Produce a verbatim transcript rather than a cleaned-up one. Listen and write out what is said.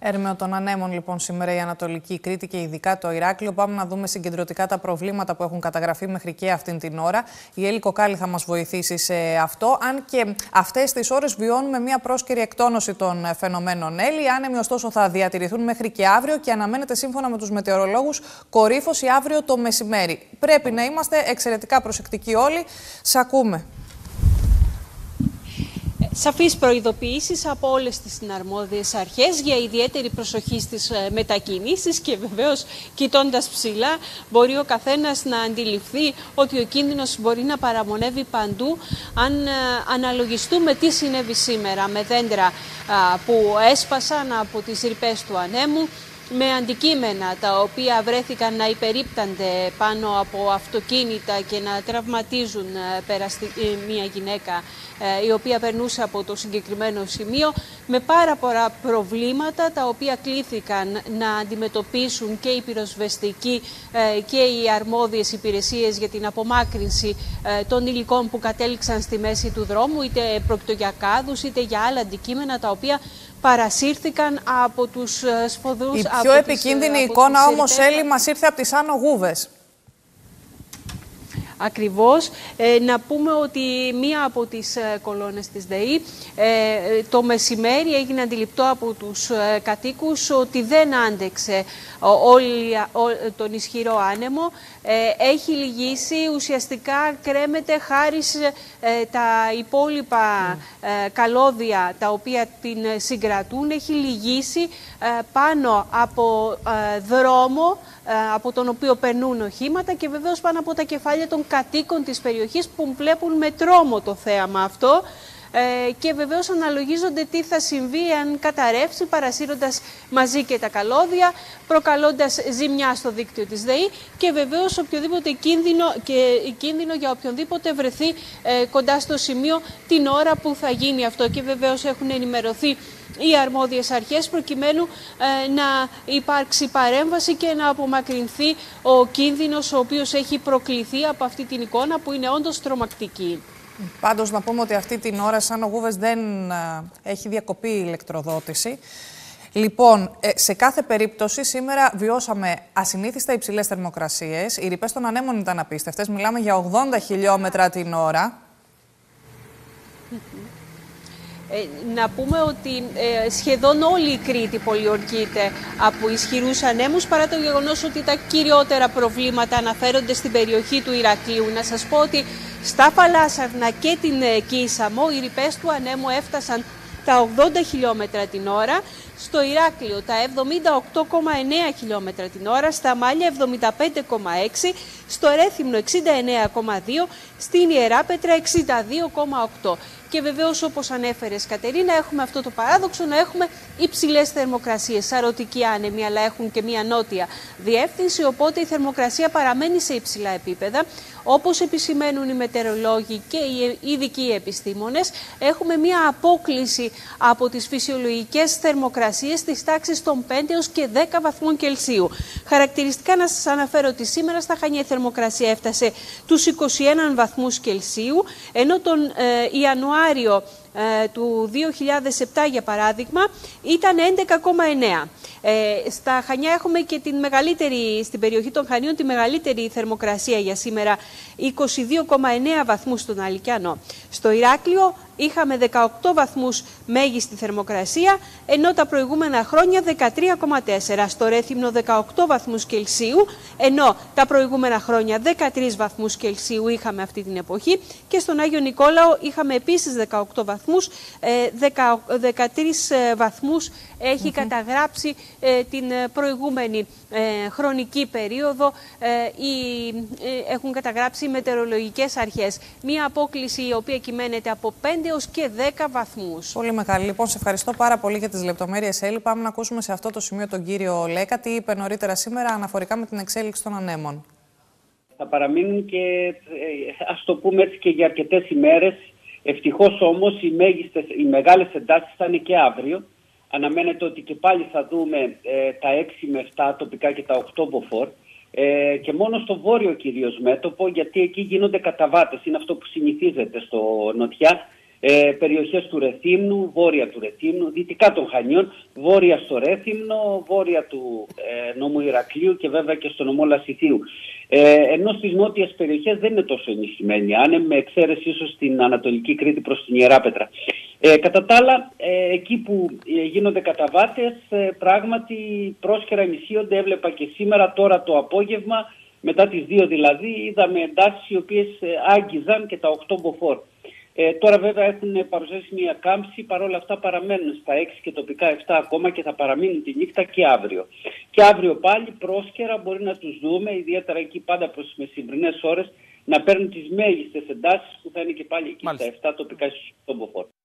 Έρμεο των ανέμων, λοιπόν, σήμερα η Ανατολική Κρήτη και ειδικά το Ηράκλειο. Πάμε να δούμε συγκεντρωτικά τα προβλήματα που έχουν καταγραφεί μέχρι και αυτήν την ώρα. Η Έλλη Κοκάλη θα μας βοηθήσει σε αυτό. Αν και αυτές τις ώρες βιώνουμε μια πρόσκαιρη εκτόνωση των φαινομένων Έλλη. Οι άνεμοι, ωστόσο, θα διατηρηθούν μέχρι και αύριο και αναμένεται, σύμφωνα με τους μετεωρολόγους, κορύφωση αύριο το μεσημέρι. Πρέπει να είμαστε εξαιρετικά προσεκτικοί όλοι. Σ' ακούμε. Σαφείς προειδοποιήσεις από όλες τις συναρμόδιες αρχές για ιδιαίτερη προσοχή στις μετακινήσεις και βεβαίως, κοιτώντας ψηλά, μπορεί ο καθένας να αντιληφθεί ότι ο κίνδυνος μπορεί να παραμονεύει παντού. Αν αναλογιστούμε τι συνέβη σήμερα με δέντρα που έσπασαν από τις ρηπές του ανέμου, με αντικείμενα τα οποία βρέθηκαν να υπερίπτανται πάνω από αυτοκίνητα και να τραυματίζουν μια γυναίκα η οποία περνούσε από το συγκεκριμένο σημείο, με πάρα πολλά προβλήματα τα οποία κλήθηκαν να αντιμετωπίσουν και οι πυροσβεστικοί και οι αρμόδιες υπηρεσίες για την απομάκρυνση των υλικών που κατέληξαν στη μέση του δρόμου, είτε πρόκειται για κάδους είτε για άλλα αντικείμενα τα οποία παρασύρθηκαν από τους σφοδρούς. Η πιο επικίνδυνη τις, εικόνα όμως, Έλλη, μας ήρθε από τις Άνω Γούβες. Ακριβώς. Ε, να πούμε ότι μία από τις ε, κολόνες της ΔΕΗ ε, το μεσημέρι έγινε αντιληπτό από τους ε, κατοίκους ότι δεν άντεξε όλη, ό, τον ισχυρό άνεμο. Ε, έχει λυγίσει, ουσιαστικά κρέμεται χάρη ε, τα υπόλοιπα ε, καλώδια τα οποία την συγκρατούν. Έχει λυγίσει ε, πάνω από ε, δρόμο από τον οποίο περνούν οχήματα και βεβαίως πάνω από τα κεφάλια των κατοίκων της περιοχής που βλέπουν με τρόμο το θέαμα αυτό ε, και βεβαίως αναλογίζονται τι θα συμβεί αν καταρρεύσει, παρασύροντας μαζί και τα καλώδια, προκαλώντας ζημιά στο δίκτυο της ΔΕΗ και βεβαίως οποιοδήποτε κίνδυνο, και κίνδυνο για οποιονδήποτε βρεθεί ε, κοντά στο σημείο την ώρα που θα γίνει αυτό. Και βεβαίως έχουν ενημερωθεί οι αρμόδιες αρχές προκειμένου ε, να υπάρξει παρέμβαση και να απομακρυνθεί ο κίνδυνος ο οποίος έχει προκληθεί από αυτή την εικόνα που είναι όντως τρομακτική. Πάντως να πούμε ότι αυτή την ώρα σαν ο Γούβες δεν ε, έχει διακοπεί η ηλεκτροδότηση. Λοιπόν, ε, σε κάθε περίπτωση σήμερα βιώσαμε ασυνήθιστα υψηλές θερμοκρασίες. Οι ρηπές των ανέμων ήταν απίστευτες. Μιλάμε για ογδόντα χιλιόμετρα την ώρα. Ε, να πούμε ότι ε, σχεδόν όλη η Κρήτη πολιορκείται από ισχυρούς ανέμους, παρά το γεγονός ότι τα κυριότερα προβλήματα αναφέρονται στην περιοχή του Ηρακλείου. Να σας πω ότι στα Φαλάσσαρνα και την ε, Κίσαμο οι ρηπές του ανέμου έφτασαν τα ογδόντα χιλιόμετρα την ώρα, στο Ηράκλειο τα εβδομήντα οκτώ κόμμα εννέα χιλιόμετρα την ώρα, στα Μάλια εβδομήντα πέντε κόμμα έξι, στο Ρέθυμνο εξήντα εννέα κόμμα δύο, στην Ιεράπετρα εξήντα δύο κόμμα οκτώ. Και βεβαίως, όπως ανέφερες, Κατερίνα, έχουμε αυτό το παράδοξο να έχουμε υψηλές θερμοκρασίες, σαρωτικοί άνεμοι, αλλά έχουν και μια νότια διεύθυνση, οπότε η θερμοκρασία παραμένει σε υψηλά επίπεδα. Όπως επισημαίνουν οι μετεωρολόγοι και οι ειδικοί επιστήμονες, έχουμε μια απόκλιση από τις φυσιολογικές θερμοκρασίες της τάξης των πέντε έως και δέκα βαθμών Κελσίου. Χαρακτηριστικά να σας αναφέρω ότι σήμερα στα Χανιά η θερμοκρασία έφτασε τους είκοσι ένα βαθμούς Κελσίου, ενώ τον ε, Ιανουάριο ε, του δύο χιλιάδες επτά, για παράδειγμα, ήταν έντεκα κόμμα εννέα. Ε, στα Χανιά έχουμε και την μεγαλύτερη, στην περιοχή των Χανίων, τη μεγαλύτερη θερμοκρασία για σήμερα, είκοσι δύο κόμμα εννέα βαθμούς στον Αλικιανό. Στο Ηράκλειο είχαμε δεκαοκτώ βαθμούς μέγιστη θερμοκρασία, ενώ τα προηγούμενα χρόνια δεκατρία κόμμα τέσσερα. Στο Ρέθυμνο δεκαοκτώ βαθμούς Κελσίου, ενώ τα προηγούμενα χρόνια δεκατρείς βαθμούς Κελσίου είχαμε αυτή την εποχή, και στον Άγιο Νικόλαο είχαμε επίσης δεκαοκτώ βαθμούς, δεκατρείς βαθμούς έχει mm-hmm. καταγράψει ε, την προηγούμενη ε, χρονική περίοδο ε, οι, ε, έχουν καταγράψει οι μετεωρολογικές αρχές. Μία απόκλιση η οποία κυμαίνεται από πέντε έως και δέκα βαθμούς. Πολύ μεγάλη. Λοιπόν, σε ευχαριστώ πάρα πολύ για τις λεπτομέρειες, Έλλη. Πάμε να ακούσουμε σε αυτό το σημείο τον κύριο Λέκα. Τι είπε νωρίτερα σήμερα αναφορικά με την εξέλιξη των ανέμων. Θα παραμείνουν και, ε, ας το πούμε έτσι, και για αρκετές ημέρες. Ευτυχώς όμως οι, μέγιστες, οι μεγάλες εντάσεις θα είναι και αύριο. Αναμένεται ότι και πάλι θα δούμε ε, τα έξι με επτά τοπικά και τα οκτώ μποφόρ ε, και μόνο στο βόρειο κυρίως μέτωπο, γιατί εκεί γίνονται καταβάτες. Είναι αυτό που συνηθίζεται στο νοτιά. Ε, περιοχές του Ρεθύμνου, βόρεια του Ρεθύμνου, δυτικά των Χανιών, βόρεια στο Ρέθυμνο, βόρεια του ε, νομού Ηρακλείου και βέβαια και στο νομό Λασιθίου. Ε, ενώ στις νότιες περιοχές δεν είναι τόσο ενισχυμένη άνεμ, με εξαίρεση ίσως στην Ανατολική Κρήτη προς την Ιεράπετρα. Ε, κατά τα άλλα, ε, εκεί που ε, γίνονται καταβάτες, ε, πράγματι πρόσκαιρα ενισχύονται. Έβλεπα και σήμερα, τώρα το απόγευμα, μετά τις δύο δηλαδή, είδαμε εντάσεις οι οποίες ε, άγγιζαν και τα οκτώ μποφόρ. Ε, τώρα βέβαια έχουν παρουσιάσει μια κάμψη, παρόλα αυτά παραμένουν στα έξι και τοπικά επτά ακόμα και θα παραμείνουν τη νύχτα και αύριο. Και αύριο πάλι πρόσκαιρα μπορεί να τους δούμε, ιδιαίτερα εκεί πάντα προς τις μεσημβρινές ώρες, να παίρνουν τις μέγιστες εντάσεις που θα είναι και πάλι εκεί. Μάλιστα. Στα επτά τοπικά στους οκτώ μποφόρ.